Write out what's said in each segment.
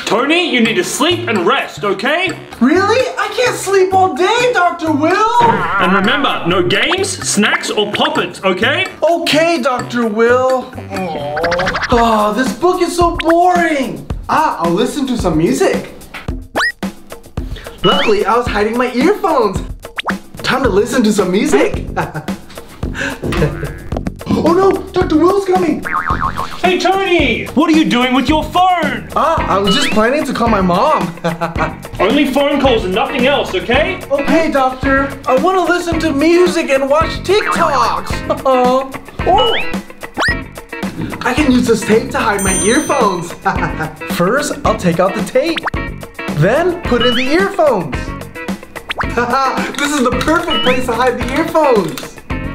Tony, you need to sleep and rest, okay? Really? I can't sleep all day, Dr. Will. And remember, no games, snacks, or pop-its, okay? Okay, Dr. Will. Oh, this book is so boring. I'll listen to some music. Luckily, I was hiding my earphones. Time to listen to some music. Oh no, Dr. Will's coming. Hey, Tony! What are you doing with your phone? I was just planning to call my mom. Only phone calls and nothing else, okay? Okay, doctor. I want to listen to music and watch TikToks. Oh, I can use this tape to hide my earphones. First, I'll take out the tape. Then, put in the earphones. This is the perfect place to hide the earphones.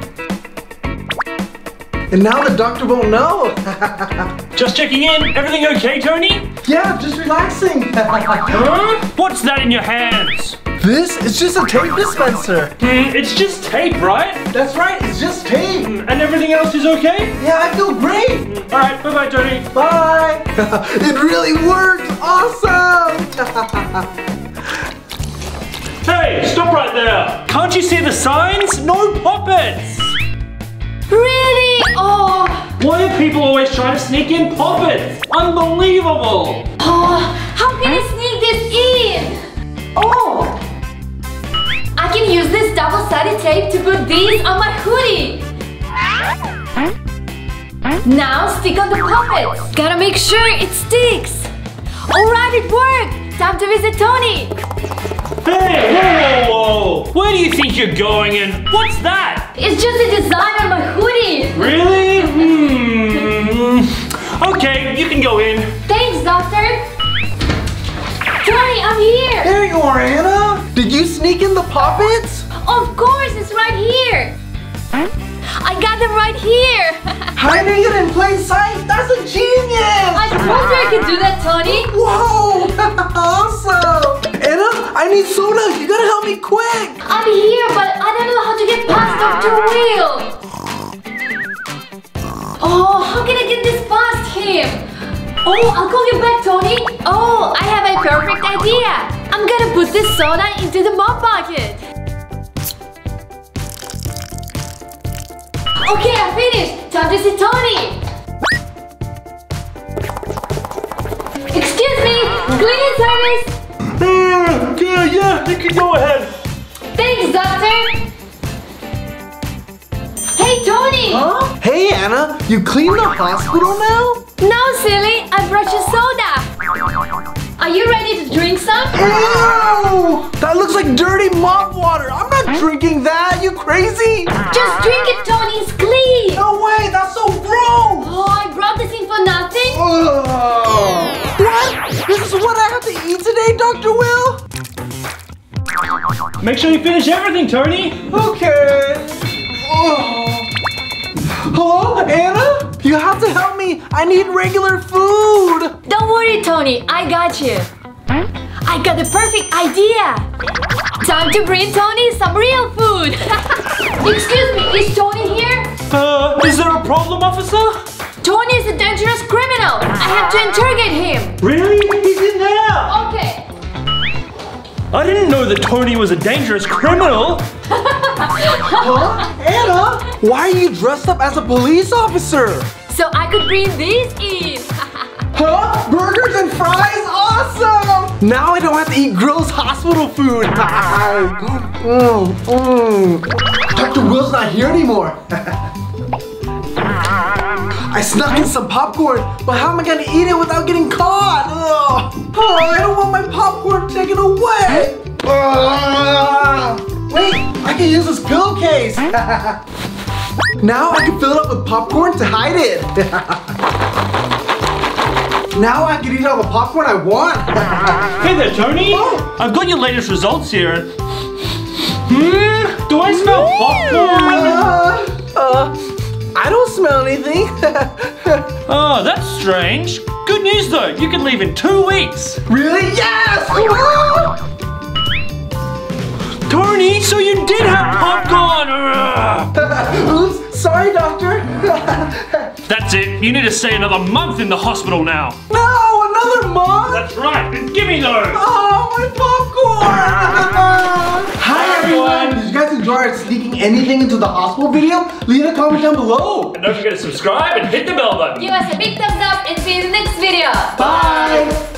And now the doctor won't know. Just checking in. Everything okay, Tony? Yeah, just relaxing. Huh? What's that in your hands? This is just a tape dispenser. It's just tape, right? That's right, it's just tape. And everything else is okay? Yeah, I feel great. All right, bye-bye, Tony. Bye. It really works. Awesome. Hey, stop right there. Can't you see the signs? No pop-its. Really? Oh. Why are people always trying to sneak in pop-its? Unbelievable. Oh, how can I sneak this in? Oh. I can use this double-sided tape to put these on my hoodie. Now stick on the puppets. Gotta make sure it sticks. Alright, it worked. Time to visit Tony. Hey, whoa. Where do you think you're going and what's that? It's just a design on my hoodie. Really? Okay, you can go in. Thanks, doctor. Tony, I'm here. There you are, Anna. Did you sneak in the poppets? Of course, it's right here. I got them right here. Hiding it in plain sight? That's a genius. I told you I could do that, Tony. Whoa, awesome. Anna, I need soda. You gotta help me quick. I'm here, but I don't know how to get past Dr. Will. Oh, how can I get this past him? Oh, I'll call you back, Tony. Oh, I have a perfect idea. I'm gonna put this soda into the mop bucket. Okay, I'm finished. Time to see Tony. Excuse me, cleaning service. Yeah, you can go ahead. Thanks, doctor. Hey, Tony. Huh? Hey, Anna, you cleaned the hospital now? No, silly. I brought you soda. Are you ready to drink some? Ew! That looks like dirty mop water. I'm not drinking that. You crazy? Just drink it, Tony. It's clean. No way. That's so gross. Oh, I brought this in for nothing. What? This is what I have to eat today, Dr. Will? Make sure you finish everything, Tony. Okay. Hello, Anna? You have to help me. I need regular food. Don't worry, Tony. I got you. I got the perfect idea. Time to bring Tony some real food. Excuse me, is Tony here? Is there a problem, officer? Tony is a dangerous criminal. I have to interrogate him. Really? He's in there. Okay. I didn't know that Tony was a dangerous criminal. Huh? Anna? Why are you dressed up as a police officer? So I could bring these in. Huh? Burgers and fries? Awesome! Now I don't have to eat gross hospital food. Dr. Will's not here anymore. I snuck in some popcorn, but how am I gonna eat it without getting caught? Ugh. Oh, I don't want my popcorn taken away. Wait, I can use this pillowcase. Now I can fill it up with popcorn to hide it. Now I can eat all the popcorn I want. Hey there, Tony. Oh. I've got your latest results here. Do I smell popcorn? I don't smell anything. Oh, that's strange. Good news though, you can leave in 2 weeks. Really? Yes! Tony, so you did have popcorn. Oops, sorry, doctor. That's it. You need to stay another month in the hospital now. No, another Mom? That's right. Give me those. Oh, my popcorn! Hi everyone! Did you guys enjoy our sneaking anything into the hospital video? Leave a comment down below. And don't forget to subscribe and hit the bell button. Give us a big thumbs up and see you in the next video. Bye!